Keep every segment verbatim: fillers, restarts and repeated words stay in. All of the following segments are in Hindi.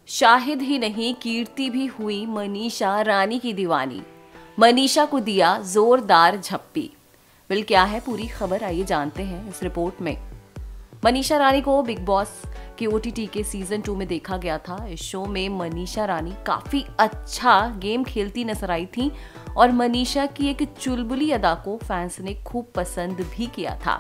शाहिद ही नहीं, कीर्ति भी हुई मनीषा रानी की दीवानी। मनीषा को दिया जोरदार झप्पी। बिल क्या है पूरी खबर, आइए जानते हैं इस रिपोर्ट में। मनीषा रानी को बिग बॉस के ओटीटी के सीजन टू में देखा गया था। इस शो में मनीषा रानी काफी अच्छा गेम खेलती नजर आई थी और मनीषा की एक चुलबुली अदा को फैंस ने खूब पसंद भी किया था।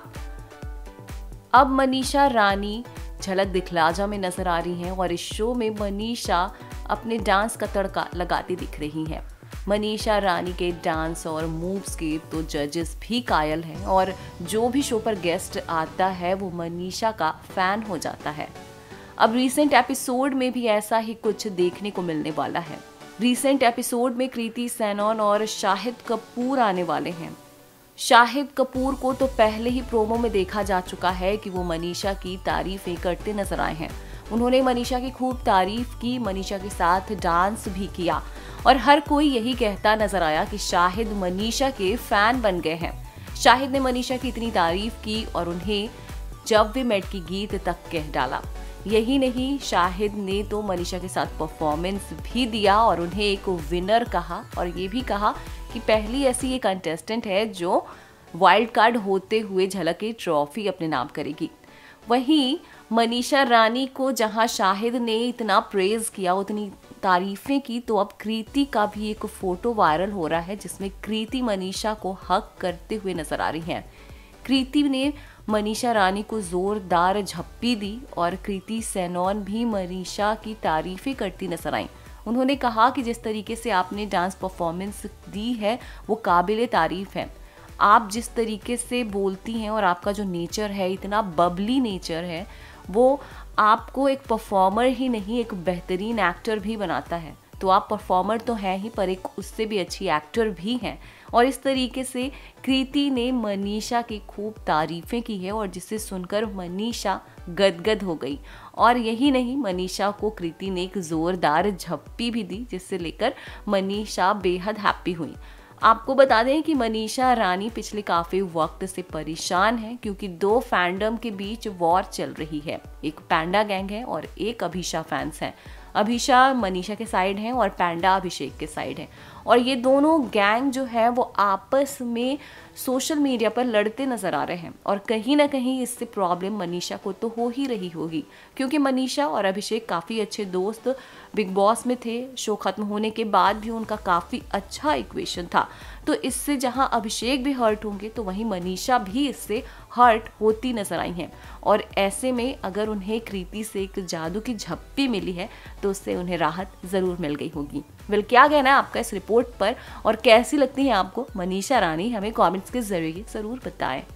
अब मनीषा रानी झलक दिखलाजा में नजर आ रही हैं और इस शो में मनीषा अपने डांस का तड़का लगाती दिख रही हैं। मनीषा रानी के डांस और मूव्स के तो जजेस भी कायल हैं और जो भी शो पर गेस्ट आता है वो मनीषा का फैन हो जाता है। अब रीसेंट एपिसोड में भी ऐसा ही कुछ देखने को मिलने वाला है। रीसेंट एपिसोड में कृति सेनन और शाहिद कपूर आने वाले हैं। शाहिद कपूर को तो पहले ही प्रोमो में देखा जा चुका है कि वो मनीषा की तारीफें करते नजर आए हैं। उन्होंने मनीषा की खूब तारीफ की, मनीषा के साथ डांस भी किया और हर कोई यही कहता नजर आया कि शाहिद मनीषा के फैन बन गए हैं। शाहिद ने मनीषा की इतनी तारीफ की और उन्हें जब वी मेट की गीत तक कह डाला। यही नहीं, शाहिद ने तो मनीषा के साथ परफॉर्मेंस भी दिया और उन्हें एक विनर कहा और ये भी कहा कि पहली ऐसी ये कंटेस्टेंट है जो वाइल्ड कार्ड होते हुए झलक की ट्रॉफी अपने नाम करेगी। वहीं मनीषा रानी को जहां शाहिद ने इतना प्रेज किया, उतनी तारीफें की, तो अब कृति का भी एक फोटो वायरल हो रहा है जिसमें कृति मनीषा को हक करते हुए नजर आ रही हैं। कृति ने मनीषा रानी को जोरदार झप्पी दी और कृति सेनन भी मनीषा की तारीफें करती नजर आई। उन्होंने कहा कि जिस तरीके से आपने डांस परफॉर्मेंस दी है वो काबिले तारीफ है। आप जिस तरीके से बोलती हैं और आपका जो नेचर है, इतना बबली नेचर है, वो आपको एक परफॉर्मर ही नहीं एक बेहतरीन एक्टर भी बनाता है। तो आप परफॉर्मर तो हैं ही पर एक उससे भी अच्छी एक्टर भी हैं। और इस तरीके से कृति ने मनीषा की खूब तारीफें की है और जिसे सुनकर मनीषा गदगद हो गई। और यही नहीं, मनीषा को कृति ने एक जोरदार झप्पी भी दी जिससे लेकर मनीषा बेहद हैप्पी हुई। आपको बता दें कि मनीषा रानी पिछले काफी वक्त से परेशान है क्योंकि दो फैंडम के बीच वॉर चल रही है। एक पैंडा गैंग है और एक अभिषा फैंस हैं। अभिषा मनीषा के साइड हैं और पैंडा अभिषेक के साइड हैं और ये दोनों गैंग जो है वो आपस में सोशल मीडिया पर लड़ते नजर आ रहे हैं और कहीं ना कहीं इससे प्रॉब्लम मनीषा को तो हो ही रही होगी क्योंकि मनीषा और अभिषेक काफ़ी अच्छे दोस्त बिग बॉस में थे। शो खत्म होने के बाद भी उनका काफ़ी अच्छा इक्वेशन था। तो इससे जहां अभिषेक भी हर्ट होंगे तो वहीं मनीषा भी इससे हर्ट होती नजर आई हैं और ऐसे में अगर उन्हें कृति से एक जादू की झप्पी मिली है तो उससे उन्हें राहत ज़रूर मिल गई होगी। वेल क्या कहना है आपका इस रिपोर्ट पर और कैसी लगती है आपको मनीषा रानी, हमें कमेंट्स के जरिए ज़रूर बताएं।